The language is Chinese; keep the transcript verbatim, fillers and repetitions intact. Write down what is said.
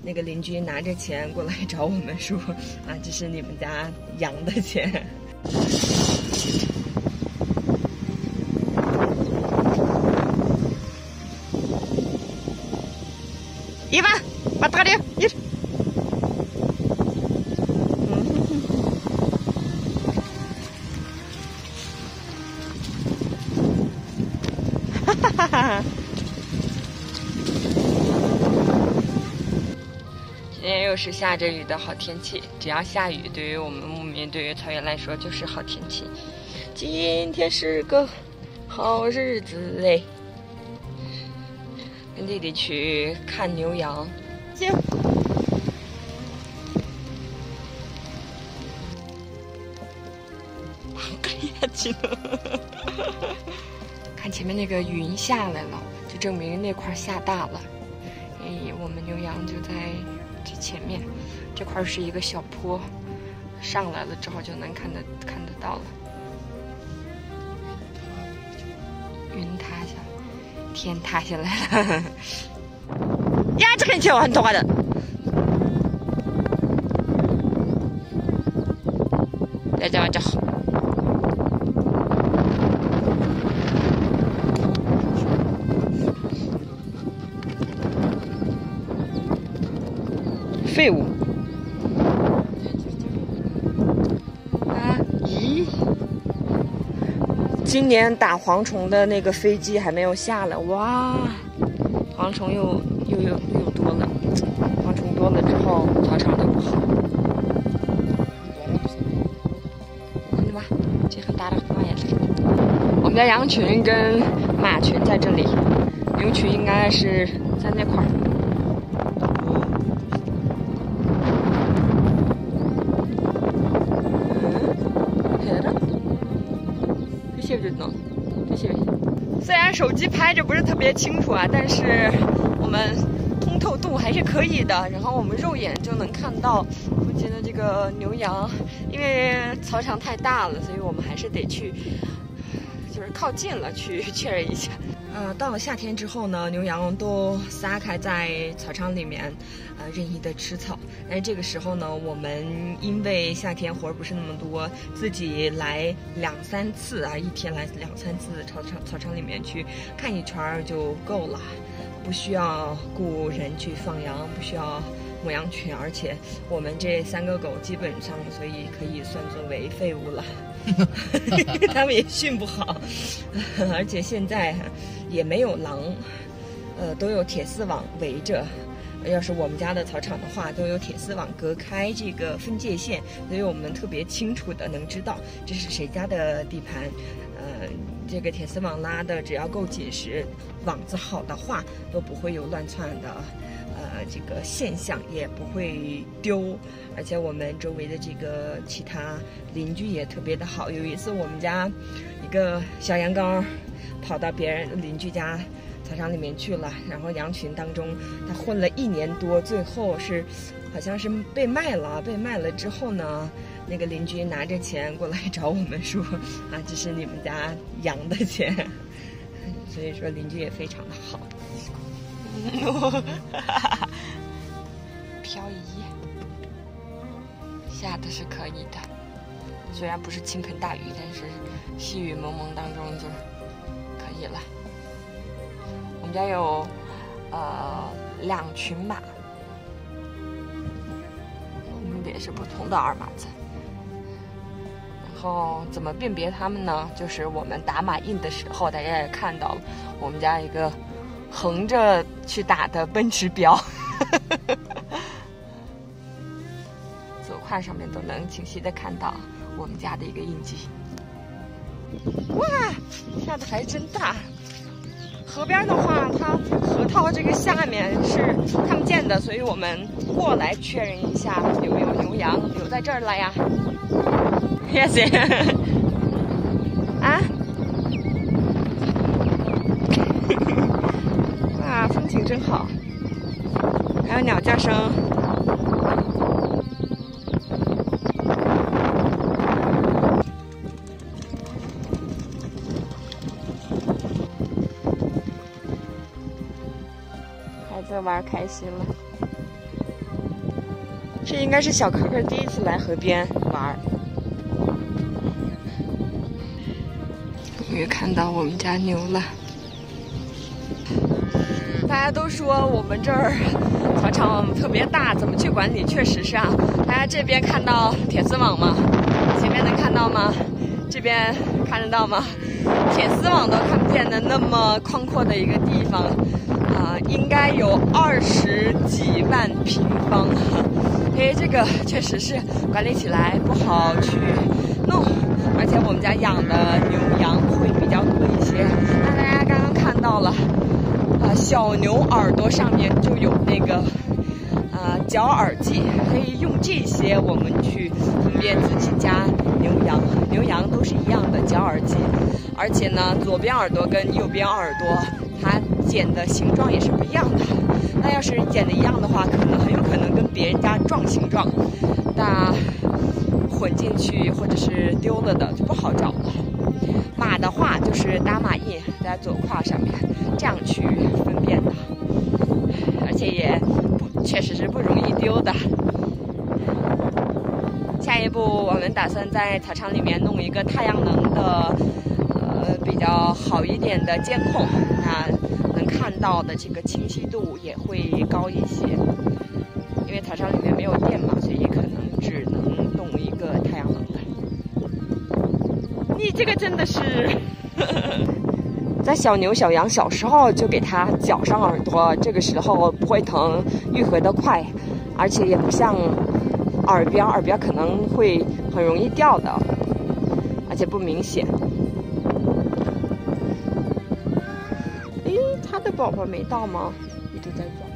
那个邻居拿着钱过来找我们说啊，这是你们家羊的钱。Ivan, wat gaat er? Hier. Hahaha. 今天又是下着雨的好天气，只要下雨，对于我们牧民，对于草原来说就是好天气。今天是个好日子嘞，跟弟弟去看牛羊。行。看前面那个云下来了，就证明那块下大了。哎，我们牛羊就在这前面，这块是一个小坡，上来了之后就能看得看得到了。云塌下来，天塌下来了。呀，这个球很多的。来这这。废物啊！咦，今年打蝗虫的那个飞机还没有下来，哇！蝗虫又又又又多了，蝗虫多了之后，草场就不好。看见吧，这很大的花呀！我们的羊群跟马群在这里，牛群应该是在那块儿。虽然手机拍着不是特别清楚啊，但是我们通透度还是可以的。然后我们肉眼就能看到附近的这个牛羊，因为草场太大了，所以我们还是得去，就是靠近了去确认一下。呃，到了夏天之后呢，牛羊都撒开在草场里面，呃，任意的吃草。但是这个时候呢，我们因为夏天活儿不是那么多，自己来两三次啊，一天来两三次草场草场里面去看一圈就够了，不需要雇人去放羊，不需要牧羊犬，而且我们这三个狗基本上，所以可以算作为废物了。他们也训不好，而且现在也没有狼，呃，都有铁丝网围着。要是我们家的草场的话，都有铁丝网隔开这个分界线，所以我们特别清楚的能知道这是谁家的地盘。呃，这个铁丝网拉的只要够紧实，网子好的话，都不会有乱窜的。呃，这个现象也不会丢，而且我们周围的这个其他邻居也特别的好。有一次我们家一个小羊羔跑到别人邻居家草场里面去了，然后羊群当中它混了一年多，最后是好像是被卖了。被卖了之后呢，那个邻居拿着钱过来找我们说啊，这是你们家羊的钱。所以说邻居也非常的好。漂移下的是可以的，虽然不是倾盆大雨，但是细雨蒙蒙当中就可以了。我们家有呃两群马，分别是不同的二马子。然后怎么辨别它们呢？就是我们打马印的时候，大家也看到了，我们家一个横着去打的奔驰标，左胯上面都能清晰的看到我们家的一个印记。哇，下的还真大！河边的话，它河套这个下面是看不见的，所以我们过来确认一下有没有牛羊留在这儿了呀。Yes 啊。哇，风景真好，还有鸟叫声。孩子玩开心了。 这应该是小可可第一次来河边玩。终于看到我们家牛了。大家都说我们这儿草场特别大，怎么去管理？确实是啊。大家这边看到铁丝网吗？前面能看到吗？这边看得到吗？铁丝网都看不见的那么宽阔的一个地方，啊、呃，应该有二十几万平方。因为这个确实是管理起来不好去弄，而且我们家养的牛羊会比较多一些。那大家刚刚看到了，啊、呃，小牛耳朵上面就有那个。呃，绞耳剂可以用这些，我们去分辨自己家牛羊。牛羊都是一样的绞耳剂，而且呢，左边耳朵跟右边耳朵它剪的形状也是不一样的。那要是剪的一样的话，可能很有可能跟别人家撞形状，那混进去或者是丢了的就不好找了。马的话就是打马印在左胯上面，这样去分辨的，而且也。确实是不容易丢的。下一步，我们打算在草场里面弄一个太阳能的，呃，比较好一点的监控，那能看到的这个清晰度也会高一些。因为草场里面没有电嘛，所以可能只能弄一个太阳能的。你这个真的是。在小牛、小羊小时候就给它绞上耳朵，这个时候不会疼，愈合得快，而且也不像耳边，耳边可能会很容易掉的，而且不明显。诶，它的宝宝没到吗？一直在转。